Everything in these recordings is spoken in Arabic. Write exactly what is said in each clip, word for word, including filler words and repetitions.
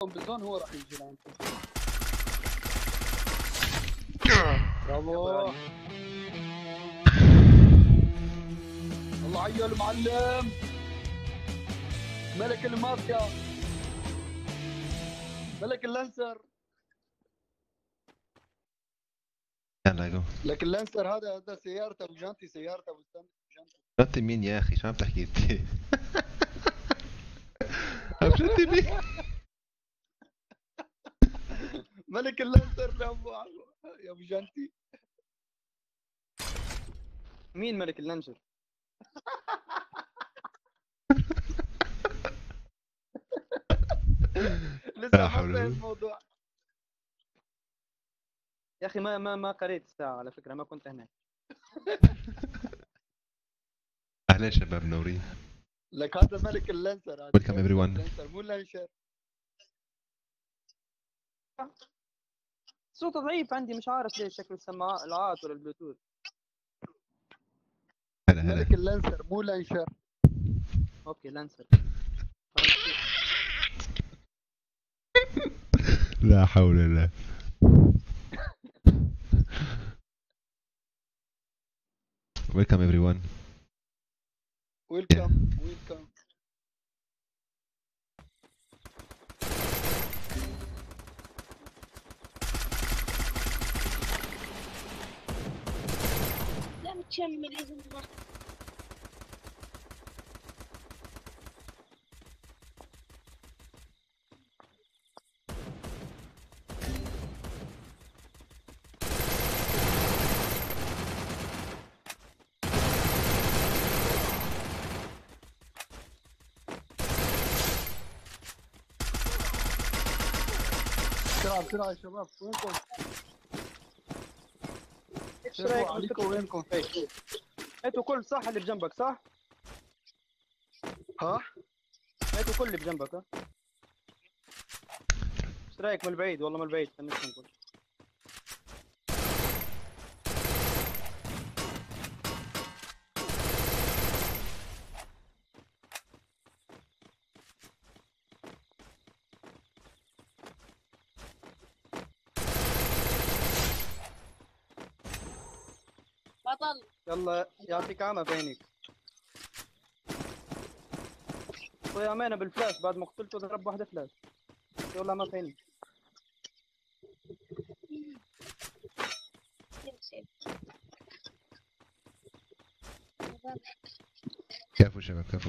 عندكم بالزون هو راح يجي لعندكم. برافو الله عيا المعلم ملك المافيا ملك اللانسر. يلا جو. لك اللانسر هذا هذا سيارته ابو جانتي سيارته ابو جانتي. جنتي مين يا اخي؟ شو عم تحكي انت؟ عم جنتي مين؟ ملك اللانسر يا ابو يا ابو جانتي. مين ملك اللانسر؟ لسه ما فاهم الموضوع يا اخي. ما ما ما قريت الساعه على فكره، ما كنت هناك. اهلا شباب نورين. لك هذا ملك اللانسر هذا. ويلكم ايفري ون. اللانسر مو اللانشر. صوته ضعيف عندي، مش عارف ليش. شكل السماعات ولا البلوتوث. هلا هلا. ملك اللانسر مو لانشر. اوكي لانسر. لا حول الله. Welcome everyone. ويلكم ويلكم. لا متشمل يا زلمة. بسرعة بسرعة يا شباب وينكم؟ ايش رايك عليكم وينكم؟ هاتوا كل صح اللي بجنبك صح؟ ها؟ هاتوا كل اللي بجنبك. ها؟ ايش رايك من البعيد؟ والله من البعيد خلينا نقول. بطل. يلا يعطيك عمى في عينيك. اخويا امانه بالفلاش بعد ما قتلته ضرب واحده فلاش. والله ما في عيني. كفو شباب كفو.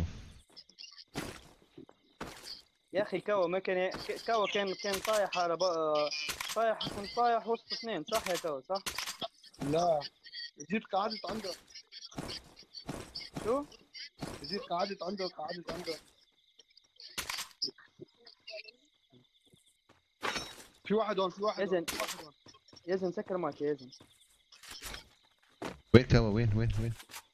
يا اخي كوا ما كان كوا كان كان طايح على بقى... طايح كان طايح وسط اثنين صح يا كوا صح؟ لا جيت قعدت عنده. شو؟ جيت قعدت عنده قعدت عنده. في واحد هون في واحد يزن هون. يزن سكر مايك يا يزن. وين كوا؟ وين وين وين؟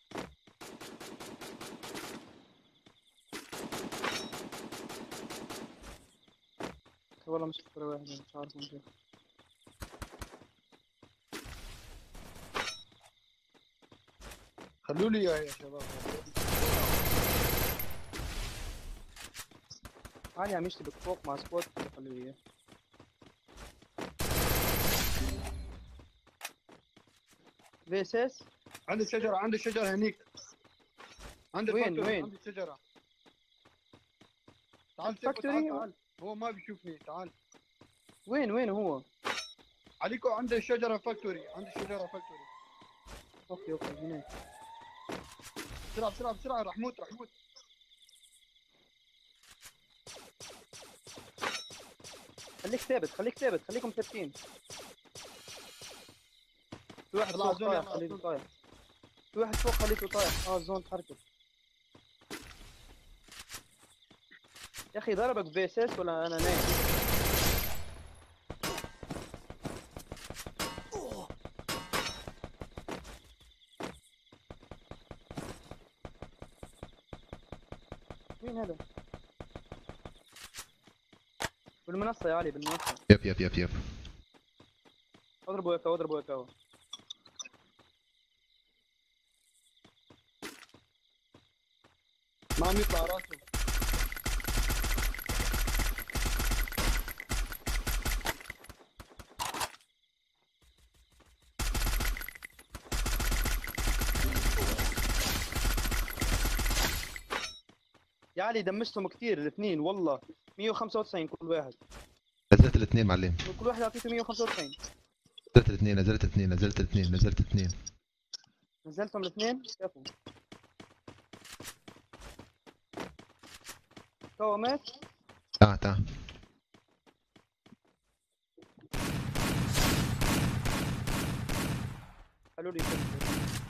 والله مش فكرة واحد مش عارف وين. خلوا لي اياه يا شباب. علي عم يشتبك فوق مع سكوت. خلوا لي اياه. في اس اس عندي شجرة عندي شجرة هنيك. عندي وين فاكتوري، وين؟ عندي شجرة. تعال سيف فاكتوري؟ تعال تعال. هو ما بيشوفني تعال. وين وين هو؟ عليكم عندي شجرة فاكتوري عندي شجرة فاكتوري. اوكي اوكي هناك. بسرعة بسرعة بسرعة راح موت راح موت. خليك ثابت خليك ثابت خليكم ثابتين. في واحد طلع فوق زون طايح يلا خليته زون. طايح. في واحد فوق خليته طايح. اه الزون تحركت. يا اخي ضربك في اس اس ولا انا نايم؟ مين هذا؟ بالمنصة يا علي بالمنصة. يب يب يب يب. اضربوا يا كوا اضربوا يا كوا. ما عم يطلع راسه. يا علي دمجتهم كثير الاثنين والله. مية وخمسة وتسعين كل واحد. نزلت الاثنين معلم. كل واحد اعطيته مية وخمسة وتسعين. نزلت الاثنين نزلت الاثنين نزلت الاثنين نزلت الاثنين. نزلتهم الاثنين كفو. تو مات. تعال تعال. قالوا لي كنت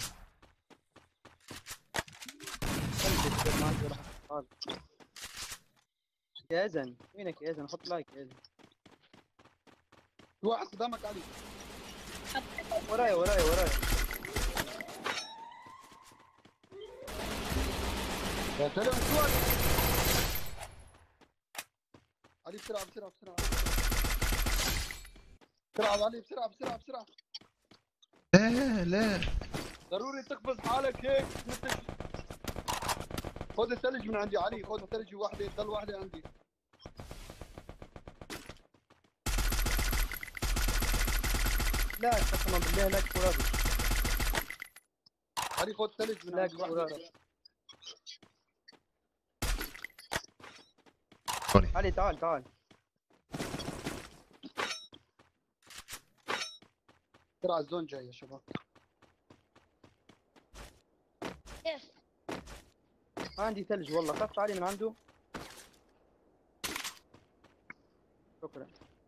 ما عندي راح أختار. يا اذن وينك يا اذن؟ حط لايك يا اذن. في واحد قدامك علي. ورايا ورايا ورايا. يا سلام شو هذا؟ علي بسرعة بسرعة بسرعة بسرعة علي بسرعة بسرعة بسرعة. لا لا ضروري تقفز حالك هيك مثل. خذ الثلج من عندي علي، خذ الثلج واحدة، ضل واحدة عندي. لا قسما بالله لا كورابي. علي خذ ثلج من لا عندي واحدة. كورابي. هوني. علي تعال تعال. بسرعة الزون جاي يا شباب. كيف؟ ما عندي ثلج والله. خفت علي من عنده. شكرا.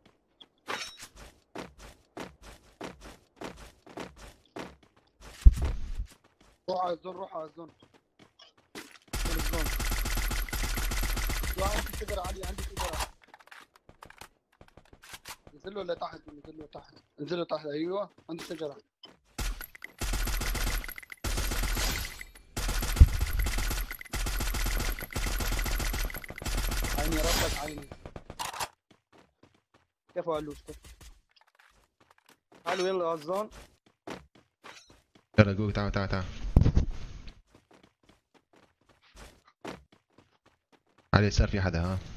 روح على الزون روح على الزون. من الزون. لا عندي شجرة علي، عندي شجرة. انزل له لتحت، انزل له تحت، انزل له تحت. ايوه عندي شجرة. عيني ربك عيني. كيف علوش كيف؟ تعالوا يلا على الزون. يلا جو تعال تعال تعال. على اليسار في حدا ها.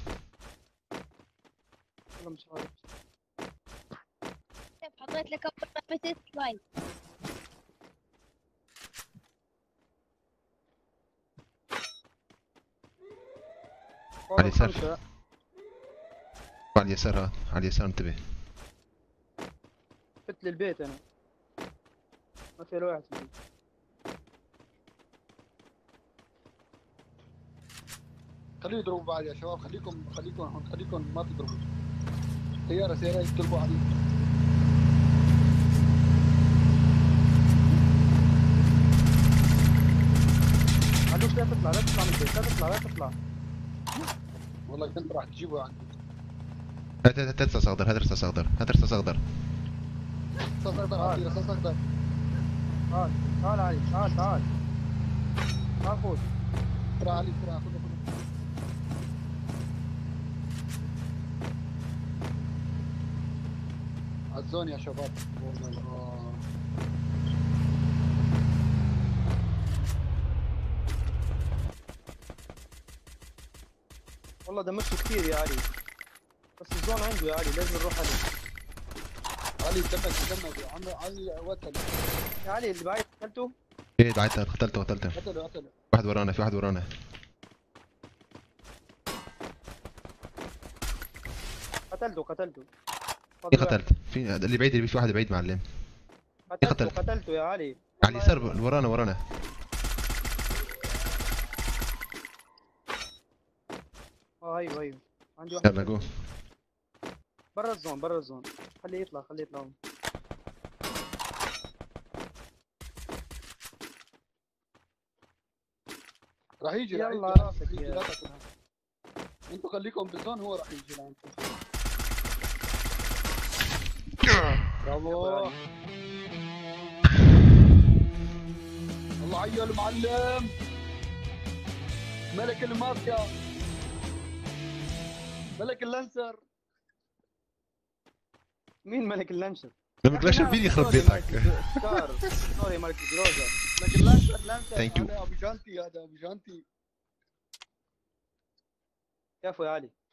والله مش عارف. كيف حطيت لك اول ما متت لايك. والله اليسار. خمسة. على اليسار ها. على اليسار انتبه. فت للبيت انا. ما في الا واحد في البيت. خليه يضربوا بعض يا شباب، خليكم خليكم هون، خليكم ما تضربوا. سيارة سيارة يضربوا علي. علوش لا تطلع لا تطلع من البيت لا تطلع لا تطلع. والله كنت راح تجيبه عندي. هات هات هات رصاص اخضر. هات رصاص اخضر. هات رصاص اخضر. رصاص اخضر عندي، رصاص اخضر. تعال تعال علي تعال تعال. تعال خذ. بسرعة علي بسرعة، خذه خذه. على الزون يا شباب. والله والله دمجته كثير يا علي. بس الزون عنده يا علي لازم نروح عليه. علي دمك دمك يا عم علي قتل. يا علي اللي بعيد قتلته. ايه دعيت قتلته قتلته. قتله قتله. واحد ورانا في واحد ورانا. قتلته قتلته. في قتلت. في اللي بعيد اللي في واحد بعيد معلم. قتلته قتلت. قتلته يا علي. على اليسار ورانا ورانا. اه ايوه ايوه. عندي واحد. يلا جو. برا الزون برا الزون. خليه يطلع خليه يطلع. راح يجي راح يلا يجي. راسك يجي، يا- لا تاكل هم. انتوا خليكم بالزون، هو راح يجي لعندكم. برافو. الله عيا المعلم، ملك المافيا، ملك اللانسر. مين ملك اللانشر؟ لما تباشر فيني يخرب بيتك. ستار سوري ملك جروزا. ملك اللانسر لانسر. Thank you. هذا ابو جانتي، هذا ابو جانتي. كفو يا علي.